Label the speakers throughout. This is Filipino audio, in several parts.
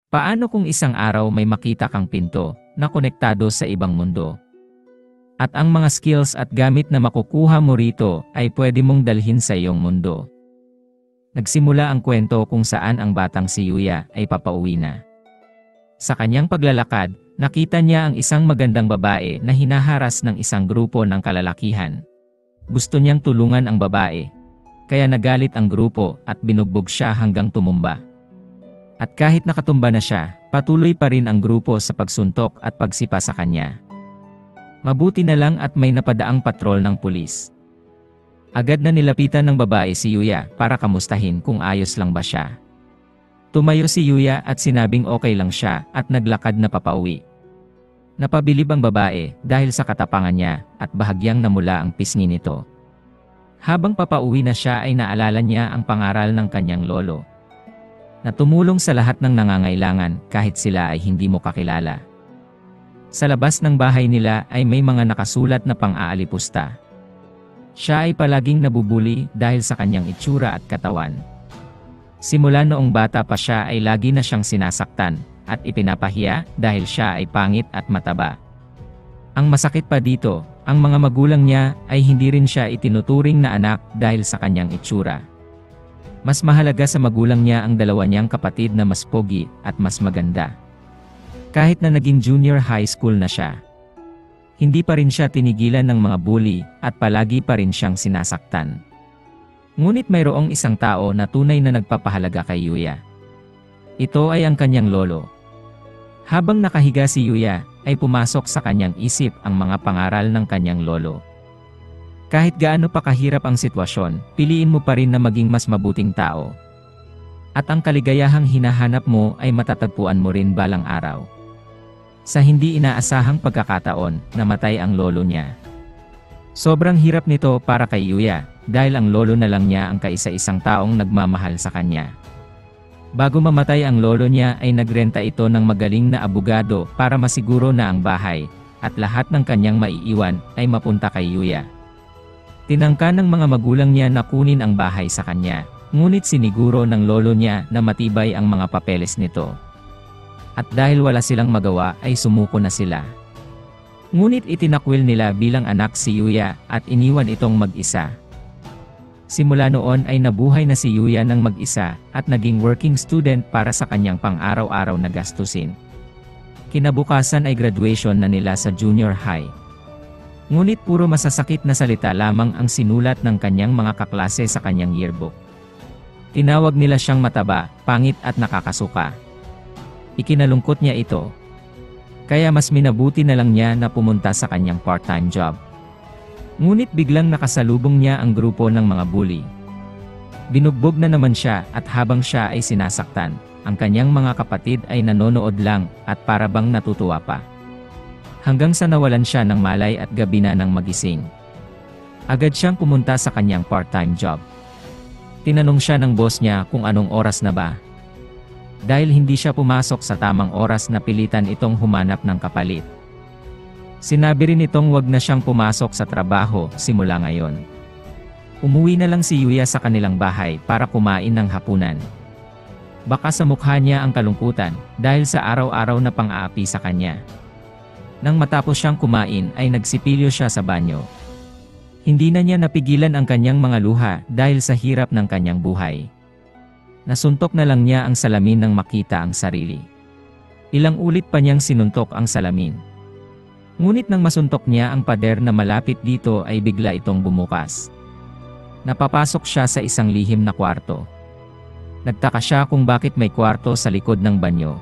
Speaker 1: Paano kung isang araw may makita kang pinto na konektado sa ibang mundo? At ang mga skills at gamit na makukuha mo rito ay pwede mong dalhin sa iyong mundo. Nagsimula ang kwento kung saan ang batang si Yuya ay papauwi na. Sa kanyang paglalakad, nakita niya ang isang magandang babae na hinaharas ng isang grupo ng kalalakihan. Gusto niyang tulungan ang babae, kaya nagalit ang grupo at binugbog siya hanggang tumumba. At kahit nakatumba na siya, patuloy pa rin ang grupo sa pagsuntok at pagsipa sa kanya. Mabuti na lang at may napadaang patrol ng pulis. Agad na nilapitan ng babae si Yuya para kamustahin kung ayos lang ba siya. Tumayo si Yuya at sinabing okay lang siya at naglakad na papauwi. Napabilib ang babae dahil sa katapangan niya at bahagyang namula ang pisngi nito. Habang papauwi na siya ay naalala niya ang pangaral ng kanyang lolo, na tumulong sa lahat ng nangangailangan kahit sila ay hindi mo kakilala. Sa labas ng bahay nila ay may mga nakasulat na pang-aalipusta. Siya ay palaging nabubuli dahil sa kanyang itsura at katawan. Simula noong bata pa siya ay lagi na siyang sinasaktan at ipinapahiya dahil siya ay pangit at mataba. Ang masakit pa dito, ang mga magulang niya ay hindi rin siya itinuturing na anak dahil sa kanyang itsura. Mas mahalaga sa magulang niya ang dalawa niyang kapatid na mas pogi at mas maganda. Kahit na naging junior high school na siya, hindi pa rin siya tinigilan ng mga bully at palagi pa rin siyang sinasaktan. Ngunit mayroong isang tao na tunay na nagpapahalaga kay Yuya. Ito ay ang kanyang lolo. Habang nakahiga si Yuya, ay pumasok sa kanyang isip ang mga pangaral ng kanyang lolo. Kahit gaano pa kahirap ang sitwasyon, piliin mo pa rin na maging mas mabuting tao. At ang kaligayahang hinahanap mo ay matatagpuan mo rin balang araw. Sa hindi inaasahang pagkakataon, namatay ang lolo niya. Sobrang hirap nito para kay Yuya, dahil ang lolo na lang niya ang kaisa-isang taong nagmamahal sa kanya. Bago mamatay ang lolo niya ay nagrenta ito ng magaling na abogado para masiguro na ang bahay, at lahat ng kanyang maiiwan ay mapunta kay Yuya. Tinangka ng mga magulang niya na kunin ang bahay sa kanya, ngunit siniguro ng lolo niya na matibay ang mga papeles nito. At dahil wala silang magawa ay sumuko na sila. Ngunit itinakwil nila bilang anak si Yuya at iniwan itong mag-isa. Simula noon ay nabuhay na si Yuya ng mag-isa at naging working student para sa kanyang pang-araw-araw na gastusin. Kinabukasan ay graduation na nila sa junior high. Ngunit puro masasakit na salita lamang ang sinulat ng kanyang mga kaklase sa kanyang yearbook. Tinawag nila siyang mataba, pangit at nakakasuka. Ikinalungkot niya ito. Kaya mas minabuti na lang niya na pumunta sa kanyang part-time job. Ngunit biglang nakasalubong niya ang grupo ng mga bully. Binugbog na naman siya at habang siya ay sinasaktan, ang kanyang mga kapatid ay nanonood lang at para bang natutuwa pa. Hanggang sa nawalan siya ng malay at gabi na nang magising. Agad siyang pumunta sa kanyang part-time job. Tinanong siya ng boss niya kung anong oras na ba. Dahil hindi siya pumasok sa tamang oras na pilitan itong humanap ng kapalit. Sinabi rin itong wag na siyang pumasok sa trabaho simula ngayon. Umuwi na lang si Yuya sa kanilang bahay para kumain ng hapunan. Baka sa mukha niya ang kalungkutan dahil sa araw-araw na pang-aapi sa kanya. Nang matapos siyang kumain ay nagsipilyo siya sa banyo. Hindi na niya napigilan ang kanyang mga luha dahil sa hirap ng kanyang buhay. Nasuntok na lang niya ang salamin nang makita ang sarili. Ilang ulit pa niyang sinuntok ang salamin. Ngunit nang masuntok niya ang pader na malapit dito ay bigla itong bumukas. Napapasok siya sa isang lihim na kwarto. Nagtaka siya kung bakit may kwarto sa likod ng banyo.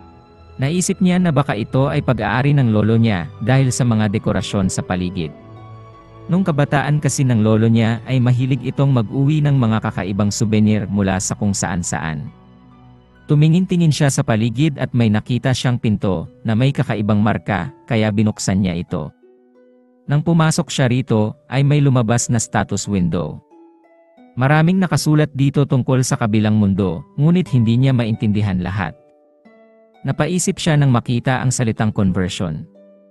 Speaker 1: Naisip niya na baka ito ay pag-aari ng lolo niya dahil sa mga dekorasyon sa paligid. Nung kabataan kasi ng lolo niya ay mahilig itong mag-uwi ng mga kakaibang souvenir mula sa kung saan-saan. Tumingin-tingin siya sa paligid at may nakita siyang pinto na may kakaibang marka kaya binuksan niya ito. Nang pumasok siya rito ay may lumabas na status window. Maraming nakasulat dito tungkol sa kabilang mundo, ngunit hindi niya maintindihan lahat. Napaisip siya nang makita ang salitang conversion.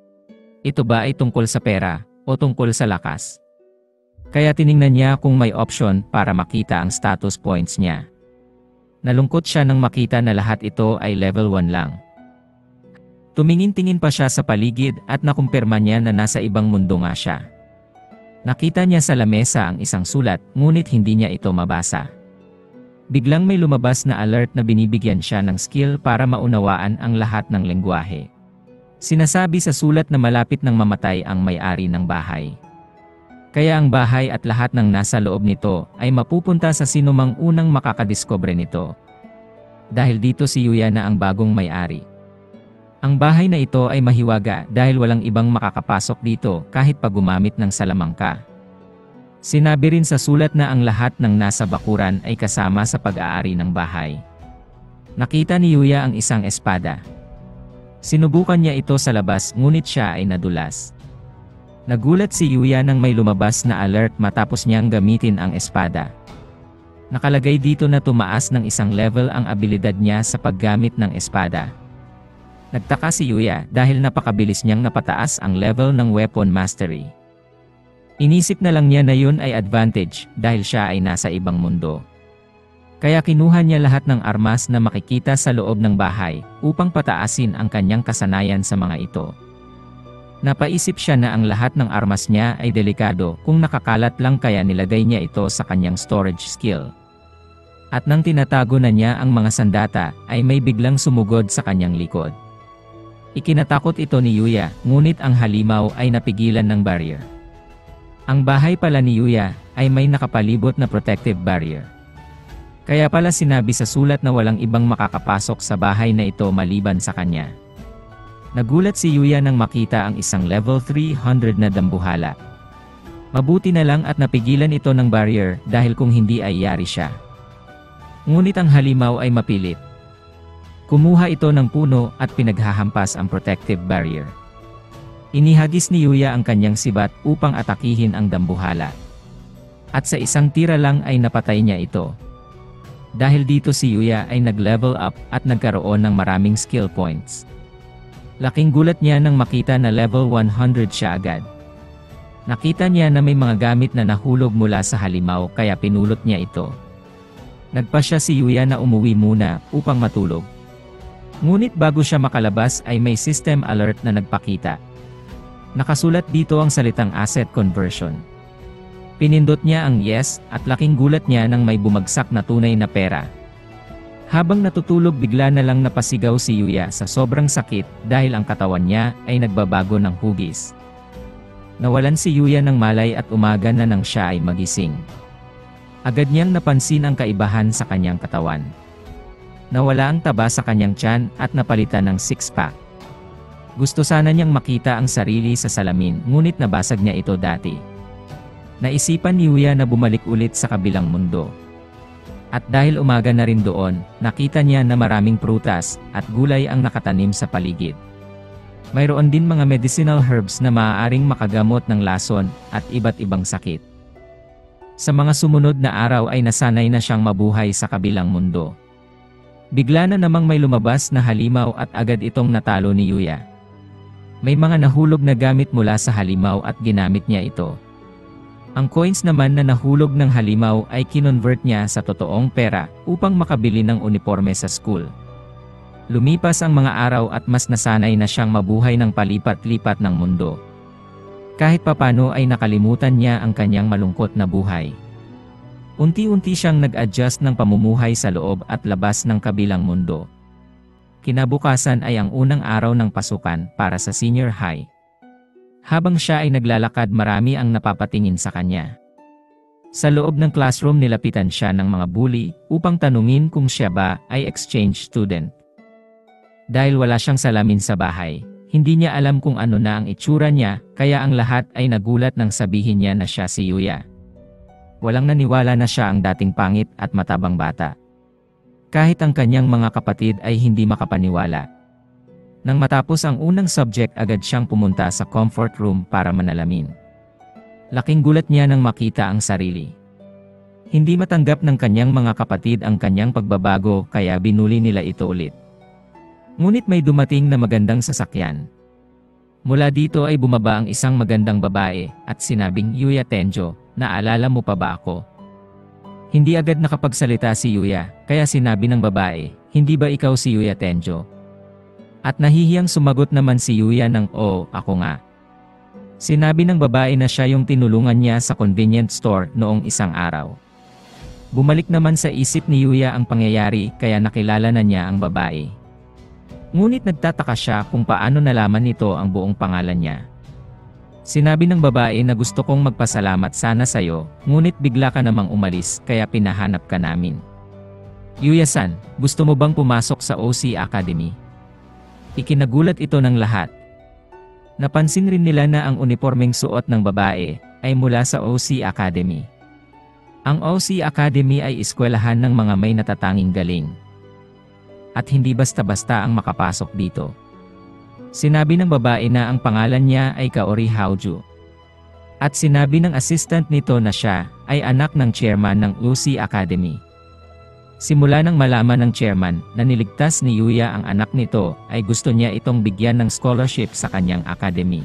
Speaker 1: Ito ba ay tungkol sa pera o tungkol sa lakas? Kaya tiningnan niya kung may option para makita ang status points niya. Nalungkot siya nang makita na lahat ito ay level 1 lang. Tumingin-tingin pa siya sa paligid at nakumpirma niya na nasa ibang mundo nga siya. Nakita niya sa lamesa ang isang sulat, ngunit hindi niya ito mabasa. Biglang may lumabas na alert na binibigyan siya ng skill para maunawaan ang lahat ng lengguwahe. Sinasabi sa sulat na malapit nang mamatay ang may-ari ng bahay. Kaya ang bahay at lahat ng nasa loob nito ay mapupunta sa sinumang unang makakadiskubre nito. Dahil dito si Yuya na ang bagong may-ari. Ang bahay na ito ay mahiwaga dahil walang ibang makakapasok dito kahit pa gumamit ng salamangka. Sinabi rin sa sulat na ang lahat ng nasa bakuran ay kasama sa pag-aari ng bahay. Nakita ni Yuya ang isang espada. Sinubukan niya ito sa labas ngunit siya ay nadulas. Nagulat si Yuya nang may lumabas na alert matapos niyang gamitin ang espada. Nakalagay dito na tumaas ng isang level ang abilidad niya sa paggamit ng espada. Nagtaka si Yuya dahil napakabilis niyang napataas ang level ng weapon mastery. Inisip na lang niya na yun ay advantage dahil siya ay nasa ibang mundo. Kaya kinuha niya lahat ng armas na makikita sa loob ng bahay upang pataasin ang kanyang kasanayan sa mga ito. Napaisip siya na ang lahat ng armas niya ay delikado kung nakakalat lang kaya nilagay niya ito sa kanyang storage skill. At nang tinatago na niya ang mga sandata ay may biglang sumugod sa kanyang likod. Ikinatakot ito ni Yuya, ngunit ang halimaw ay napigilan ng barrier. Ang bahay pala ni Yuya ay may nakapalibot na protective barrier. Kaya pala sinabi sa sulat na walang ibang makakapasok sa bahay na ito maliban sa kanya. Nagulat si Yuya nang makita ang isang level 300 na dambuhala. Mabuti na lang at napigilan ito ng barrier dahil kung hindi ay yari siya. Ngunit ang halimaw ay mapilit. Kumuha ito ng puno at pinaghahampas ang protective barrier. Inihagis ni Yuya ang kanyang sibat upang atakihin ang dambuhala. At sa isang tira lang ay napatay niya ito. Dahil dito si Yuya ay nag-level up at nagkaroon ng maraming skill points. Laking gulat niya nang makita na level 100 siya agad. Nakita niya na may mga gamit na nahulog mula sa halimaw kaya pinulot niya ito. Nagpasya si Yuya na umuwi muna upang matulog. Ngunit bago siya makalabas ay may system alert na nagpakita. Nakasulat dito ang salitang asset conversion. Pinindot niya ang yes at laking gulat niya nang may bumagsak na tunay na pera. Habang natutulog bigla na lang napasigaw si Yuya sa sobrang sakit dahil ang katawan niya ay nagbabago ng hugis. Nawalan si Yuya ng malay at umaga na nang siya ay magising. Agad niyang napansin ang kaibahan sa kanyang katawan. Nawala ang taba sa kanyang tiyan at napalitan ng six-pack. Gusto sana niyang makita ang sarili sa salamin ngunit nabasag niya ito dati. Naisipan ni Yuya na bumalik ulit sa kabilang mundo. At dahil umaga na rin doon, nakita niya na maraming prutas at gulay ang nakatanim sa paligid. Mayroon din mga medicinal herbs na maaaring makagamot ng lason at iba't ibang sakit. Sa mga sumunod na araw ay nasanay na siyang mabuhay sa kabilang mundo. Bigla na namang may lumabas na halimaw at agad itong natalo ni Yuya. May mga nahulog na gamit mula sa halimaw at ginamit niya ito. Ang coins naman na nahulog ng halimaw ay kinonvert niya sa totoong pera upang makabili ng uniforme sa school. Lumipas ang mga araw at mas nasanay na siyang mabuhay ng palipat-lipat ng mundo. Kahit papano ay nakalimutan niya ang kanyang malungkot na buhay. Unti-unti siyang nag-adjust ng pamumuhay sa loob at labas ng kabilang mundo. Kinabukasan ay ang unang araw ng pasukan para sa senior high. Habang siya ay naglalakad marami ang napapatingin sa kanya. Sa loob ng classroom nilapitan siya ng mga bully upang tanungin kung siya ba ay exchange student. Dahil wala siyang salamin sa bahay, hindi niya alam kung ano na ang itsura niya kaya ang lahat ay nagulat nang sabihin niya na siya si Yuya. Walang naniwala na siya ang dating pangit at matabang bata. Kahit ang kanyang mga kapatid ay hindi makapaniwala. Nang matapos ang unang subject agad siyang pumunta sa comfort room para manalamin. Laking gulat niya nang makita ang sarili. Hindi matanggap ng kanyang mga kapatid ang kanyang pagbabago kaya binuli nila ito ulit. Ngunit may dumating na magandang sasakyan. Mula dito ay bumaba ang isang magandang babae at sinabing, "Yuya Tenjo, naalala mo pa ba ako?" Hindi agad nakapagsalita si Yuya, kaya sinabi ng babae, "Hindi ba ikaw si Yuya Tenjo?" At nahihiyang sumagot naman si Yuya ng, "Oo, ako nga." Sinabi ng babae na siya yung tinulungan niya sa convenience store noong isang araw. Bumalik naman sa isip ni Yuya ang pangyayari kaya nakilala na niya ang babae. Ngunit nagtataka siya kung paano nalaman nito ang buong pangalan niya. Sinabi ng babae na gusto kong magpasalamat sana sa'yo, ngunit bigla ka namang umalis kaya pinahanap ka namin. Yuya-san, gusto mo bang pumasok sa OC Academy? Ikinagulat ito ng lahat. Napansin rin nila na ang unipormeng suot ng babae ay mula sa OC Academy. Ang OC Academy ay eskwelahan ng mga may natatanging galing. At hindi basta-basta ang makapasok dito. Sinabi ng babae na ang pangalan niya ay Kaori Haoju. At sinabi ng assistant nito na siya ay anak ng chairman ng OC Academy. Simula nang malaman ng chairman na niligtas ni Yuya ang anak nito ay gusto niya itong bigyan ng scholarship sa kanyang academy.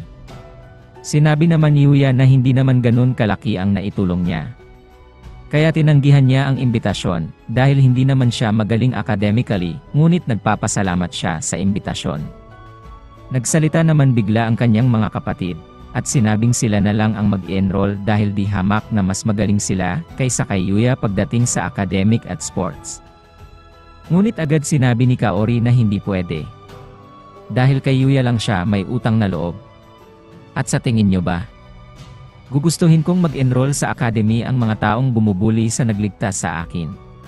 Speaker 1: Sinabi naman ni Yuya na hindi naman ganun kalaki ang naitulong niya. Kaya tinanggihan niya ang imbitasyon dahil hindi naman siya magaling academically, ngunit nagpapasalamat siya sa imbitasyon. Nagsalita naman bigla ang kanyang mga kapatid at sinabing sila na lang ang mag-enroll dahil di hamak na mas magaling sila kaysa kay Yuya pagdating sa academic at sports. Ngunit agad sinabi ni Kaori na hindi pwede. Dahil kay Yuya lang siya may utang na loob. At sa tingin niyo ba? Gugustuhin kong mag-enroll sa academy ang mga taong bumubuli sa nagligtas sa akin.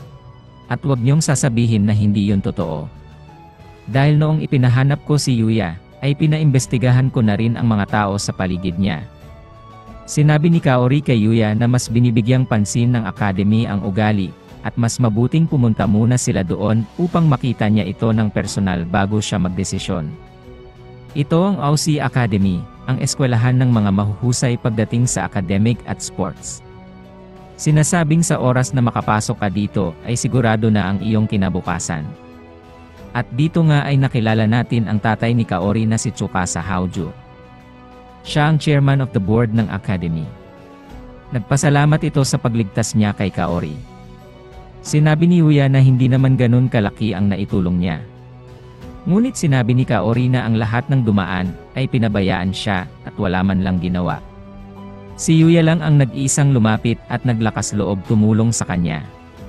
Speaker 1: At huwag niyong sasabihin na hindi yun totoo. Dahil noong ipinahanap ko si Yuya, ay pinaimbestigahan ko na rin ang mga tao sa paligid niya. Sinabi ni Kaori kay Yuya na mas binibigyang pansin ng academy ang ugali, at mas mabuting pumunta muna sila doon upang makita niya ito ng personal bago siya magdesisyon. Ito ang OC Academy, ang eskwelahan ng mga mahuhusay pagdating sa academic at sports. Sinasabing sa oras na makapasok ka dito ay sigurado na ang iyong kinabukasan. At dito nga ay nakilala natin ang tatay ni Kaori na si Tsukasa Haoju. Siya ang chairman of the board ng academy. Nagpasalamat ito sa pagligtas niya kay Kaori. Sinabi ni Yuya na hindi naman ganun kalaki ang naitulong niya. Ngunit sinabi ni Kaori na ang lahat ng dumaan ay pinabayaan siya at wala man lang ginawa. Si Yuya lang ang nag-iisang lumapit at naglakas loob tumulong sa kanya.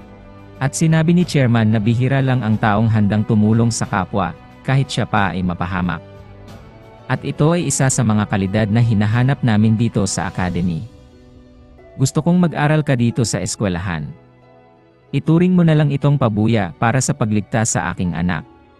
Speaker 1: At sinabi ni chairman na bihira lang ang taong handang tumulong sa kapwa kahit siya pa ay mapahamak. At ito ay isa sa mga kalidad na hinahanap namin dito sa academy. Gusto kong mag-aral ka dito sa eskwelahan. Ituring mo na lang itong pabuya para sa pagligtas sa aking anak.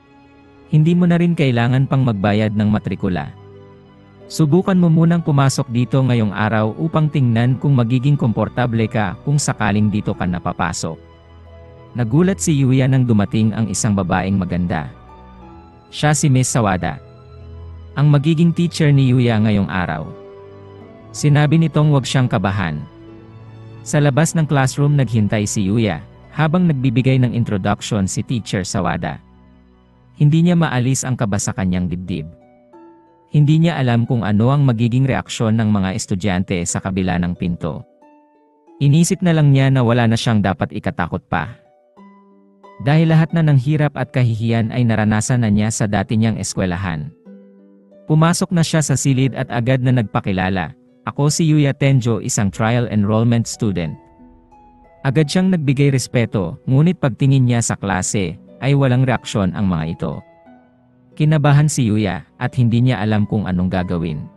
Speaker 1: Hindi mo na rin kailangan pang magbayad ng matrikula. Subukan mo munang pumasok dito ngayong araw upang tingnan kung magiging komportable ka kung sakaling dito ka napapasok. Nagulat si Yuya nang dumating ang isang babaeng maganda. Siya si Miss Sawada, ang magiging teacher ni Yuya ngayong araw. Sinabi nitong huwag siyang kabahan. Sa labas ng classroom naghintay si Yuya, habang nagbibigay ng introduction si Teacher Sawada. Hindi niya maalis ang kaba sa kanyang dibdib. Hindi niya alam kung ano ang magiging reaksyon ng mga estudyante sa kabila ng pinto. Inisip na lang niya na wala na siyang dapat ikatakot pa. Dahil lahat na ng hirap at kahihiyan ay naranasan na niya sa dati niyang eskwelahan. Pumasok na siya sa silid at agad na nagpakilala. Ako si Yuya Tenjo, isang trial enrollment student. Agad siyang nagbigay respeto, ngunit pagtingin niya sa klase, ay walang reaksyon ang mga ito. Kinabahan si Yuya at hindi niya alam kung anong gagawin.